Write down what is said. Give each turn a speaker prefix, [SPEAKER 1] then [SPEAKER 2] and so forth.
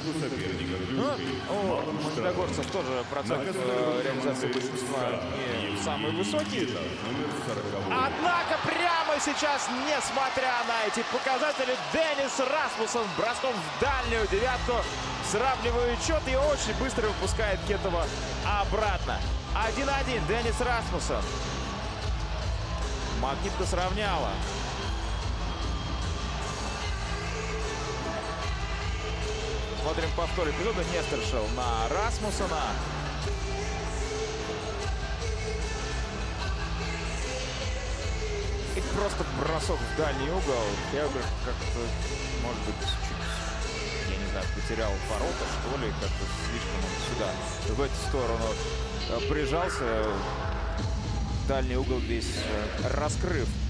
[SPEAKER 1] У магнитогорцев тоже процент реализации большинства не самый высокий. Однако прямо сейчас, несмотря на эти показатели, Деннис Расмуссен броском в дальнюю девятку сравнивает счет и очень быстро выпускает Кетова обратно. 1-1. Деннис Расмуссен. Магнитка сравняла. Смотрим повтор эпизода. Нестершел на Расмуссена. И просто бросок в дальний угол. Хеуберг как-то, может быть, чуть, я не знаю, потерял ворота, что ли. Как-то слишком он сюда, в эту сторону прижался. Дальний угол весь раскрыв.